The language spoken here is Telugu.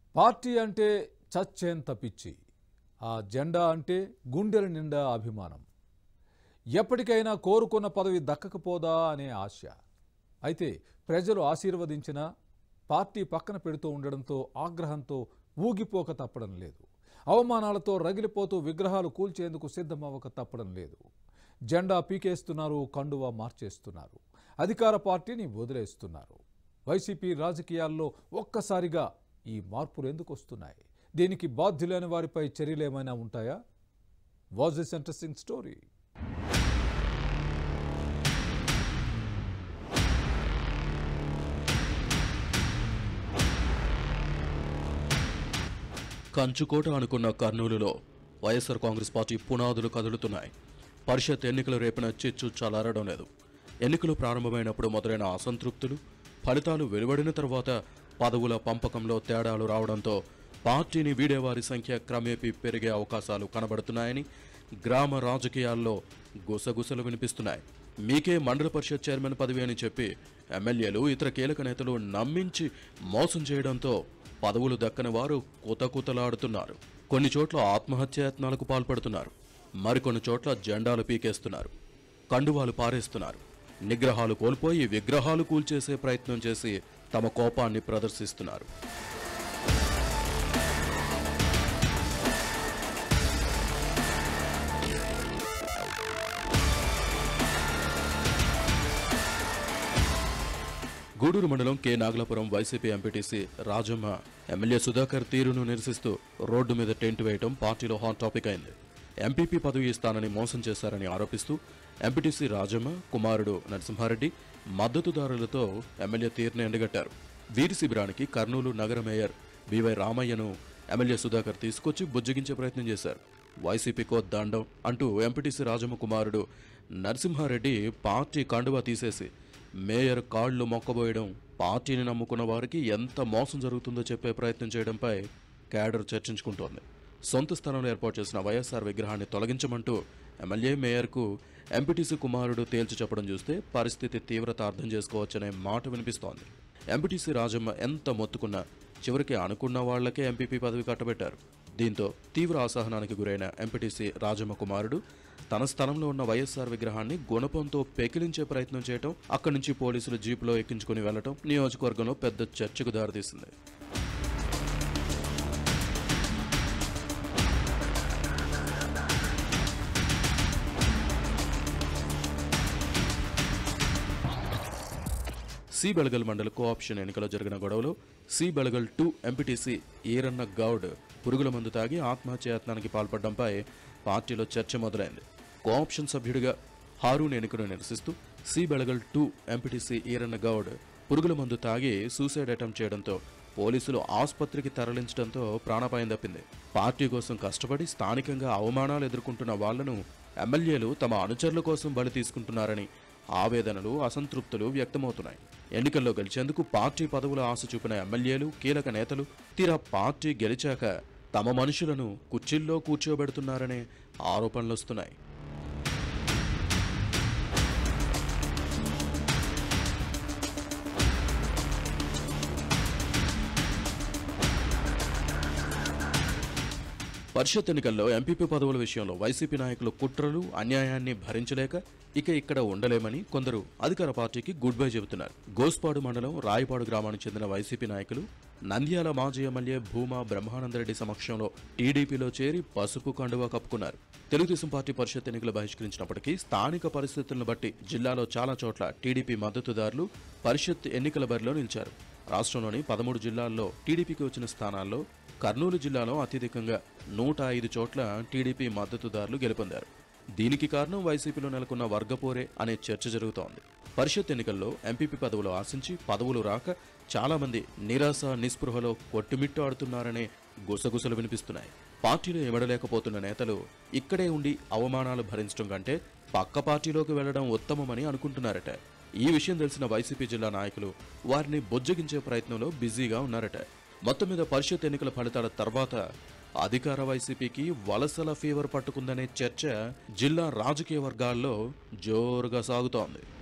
పార్టీ అంటే చచ్చేంత పిచ్చి, ఆ జెండా అంటే గుండెల నిండా అభిమానం. ఎప్పటికైనా కోరుకున్న పదవి దక్కకపోదా అనే ఆశ. అయితే ప్రజలు ఆశీర్వదించిన పార్టీ పక్కన పెడుతూ ఉండడంతో ఆగ్రహంతో ఊగిపోక తప్పడం లేదు. అవమానాలతో రగిలిపోతూ విగ్రహాలు కూల్చేందుకు సిద్ధమవ్వక తప్పడం లేదు. జెండా పీకేస్తున్నారు, కండువా మార్చేస్తున్నారు, అధికార పార్టీని వదిలేస్తున్నారు. వైసీపీ రాజకీయాల్లో ఒక్కసారిగా ఈ మార్పులు ఎందుకు వస్తున్నాయి? దీనికి బాధ్యులైన వారిపై చర్యలు ఏమైనా ఉంటాయా? Was this interesting story? కంచుకోట అనుకున్న కర్నూలులో వైఎస్ఆర్ కాంగ్రెస్ పార్టీ పునాదులు కదులుతున్నాయి. పరిషత్ ఎన్నికలు రేపిన చిచ్చు చలారడం లేదు. ఎన్నికలు ప్రారంభమైనప్పుడు మొదలైన అసంతృప్తులు, ఫలితాలు వెలువడిన తర్వాత పదవుల పంపకంలో తేడాలు రావడంతో పార్టీని వీడేవారి సంఖ్య క్రమేపీ పెరిగే అవకాశాలు కనబడుతున్నాయని గ్రామ రాజకీయాల్లో గుసగుసలు వినిపిస్తున్నాయి. మీకే మండల పరిషత్ చైర్మన్ పదవి అని చెప్పి ఎమ్మెల్యేలు, ఇతర కీలక నేతలు నమ్మించి మోసం చేయడంతో పదవులు దక్కని వారు కుతకుతలాడుతున్నారు. కొన్ని చోట్ల ఆత్మహత్యాయత్నాలకు పాల్పడుతున్నారు. మరికొన్ని చోట్ల జెండాలు పీకేస్తున్నారు, కండువాలు పారేస్తున్నారు, నిగ్రహాలు కోల్పోయి విగ్రహాలు కూల్చేసే ప్రయత్నం చేసి తమ కోపాన్ని ప్రదర్శిస్తున్నారు. గూడూరు మండలం K Nagalapuram YCP MPTC Rajamma MLA Sudhakar తీరును నిరసిస్తూ రోడ్డు మీద టెంట్ వేయడం పార్టీలో హాట్ టాపిక్ అయింది. ఎంపీపీ పదవి ఇస్తానని మోసం చేశారని ఆరోపిస్తూ ఎంపీటీసీ రాజమ్మ కుమారుడు నరసింహారెడ్డి మద్దతుదారులతో ఎమ్మెల్యే తీరును ఎండగట్టారు. వీరి శిబిరానికి కర్నూలు నగర మేయర్ బివై రామయ్యను ఎమ్మెల్యే సుధాకర్ తీసుకొచ్చి బుజ్జగించే ప్రయత్నం చేశారు. వైసీపీకో దండం అంటూ ఎంపీటీసీ రాజమ్మ కుమారుడు నరసింహారెడ్డి పార్టీ కండువా తీసేసి మేయర్ కాళ్లు మొక్కబోయడం, పార్టీని నమ్ముకున్న వారికి ఎంత మోసం జరుగుతుందో చెప్పే ప్రయత్నం చేయడంపై క్యాడర్ చర్చించుకుంటోంది. సొంత స్థలంలో ఏర్పాటు చేసిన వైఎస్ఆర్ విగ్రహాన్ని తొలగించమంటూ ఎమ్మెల్యే మేయర్కు ఎంపీటీసీ కుమారుడు తేల్చి చెప్పడం చూస్తే పరిస్థితి తీవ్రత అర్థం చేసుకోవచ్చనే మాట వినిపిస్తోంది. ఎంపీటీసీ రాజమ్మ ఎంత మొత్తుకున్నా చివరికి అనుకున్న వాళ్లకే ఎంపీపీ పదవి కట్టబెట్టారు. దీంతో తీవ్ర అసహనానికి గురైన ఎంపీటీసీ రాజమ్మ కుమారుడు తన స్థలంలో ఉన్న వైఎస్ఆర్ విగ్రహాన్ని గుణపంతో పెకిలించే ప్రయత్నం చేయడం, అక్కడి నుంచి పోలీసులు జీపులో ఎక్కించుకుని వెళ్లడం నియోజకవర్గంలో పెద్ద చర్చకు దారితీసింది. సి బెళగల్ మండల కోఆప్షన్ ఎన్నికలో జరిగిన గొడవలో సి బెళగల్ 2 ఎంపీటీసీ ఈరన్న గౌడ్ పురుగుల మందు తాగి ఆత్మహత్యాయత్నానికి పాల్పడడంపై పార్టీలో చర్చ మొదలైంది. కోఆప్షన్ సభ్యుడిగా హారూన్ ఎన్నికను నిరసిస్తూ సి బెళగల్ 2 ఎంపీటీసీ ఈరన్న గౌడ్ పురుగుల మందు తాగి సూసైడ్ అటెంప్ట్ చేయడంతో పోలీసులు ఆసుపత్రికి తరలించడంతో ప్రాణాపాయం తప్పింది. పార్టీ కోసం కష్టపడి స్థానికంగా అవమానాలు ఎదుర్కొంటున్న వాళ్లను ఎమ్మెల్యేలు తమ అనుచరుల కోసం బలి తీసుకుంటున్నారని ఆవేదనలు, అసంతృప్తులు వ్యక్తమవుతున్నాయి. ఎన్నికల్లో గెలిచేందుకు పార్టీ పదవుల ఆశ చూపిన ఎమ్మెల్యేలు, కీలక నేతలు తీరా పార్టీ గెలిచాక తమ మనుషులను కుర్చీల్లో కూర్చోబెడుతున్నారనే ఆరోపణలొస్తున్నాయి. పరిషత్ ఎన్నికల్లో ఎంపీపీ పదవుల విషయంలో వైసీపీ నాయకులు కుట్రలు, అన్యాయాన్ని భరించలేక ఇక్కడ ఉండలేమని కొందరు అధికార పార్టీకి గుడ్ బై చెబుతున్నారు. గోస్పాడు మండలం రాయపాడు గ్రామానికి చెందిన వైసీపీ నాయకులు నంద్యాల మాజీ ఎమ్మెల్యే భూమా బ్రహ్మానందరెడ్డి సమక్షంలో టీడీపీలో చేరి పసుపు కండువా కప్పుకున్నారు. తెలుగుదేశం పార్టీ పరిషత్ ఎన్నికలు బహిష్కరించినప్పటికీ స్థానిక పరిస్థితులను బట్టి జిల్లాలో చాలా చోట్ల టీడీపీ మద్దతుదారులు పరిషత్ ఎన్నికల బరిలో నిలిచారు. రాష్ట్రంలోని 13 జిల్లాల్లో టీడీపీకి వచ్చిన స్థానాల్లో కర్నూలు జిల్లాలో అత్యధికంగా 105 చోట్ల టీడీపీ మద్దతుదారులు గెలుపొందారు. దీనికి కారణం వైసీపీలో నెలకొన్న వర్గపోరే అనే చర్చ జరుగుతోంది. పరిషత్ ఎన్నికల్లో ఎంపీపీ పదవులు ఆశించి పదవులు రాక చాలా మంది నిరాశ, నిస్పృహలో కొట్టుమిట్టాడుతున్నారనే గుసగుసలు వినిపిస్తున్నాయి. పార్టీలో ఇమడలేకపోతున్న నేతలు ఇక్కడే ఉండి అవమానాలు భరించడం కంటే పక్క పార్టీలోకి వెళ్లడం ఉత్తమమని అనుకుంటున్నారట. ఈ విషయం తెలిసిన వైసీపీ జిల్లా నాయకులు వారిని బుజ్జగించే ప్రయత్నంలో బిజీగా ఉన్నారట. మొత్తం మీద పరిషత్ ఎన్నికల ఫలితాల తర్వాత అధికార వైసీపీకి వలసల ఫీవర్ పట్టుకుందనే చర్చ జిల్లా రాజకీయ వర్గాల్లో జోరుగా సాగుతోంది.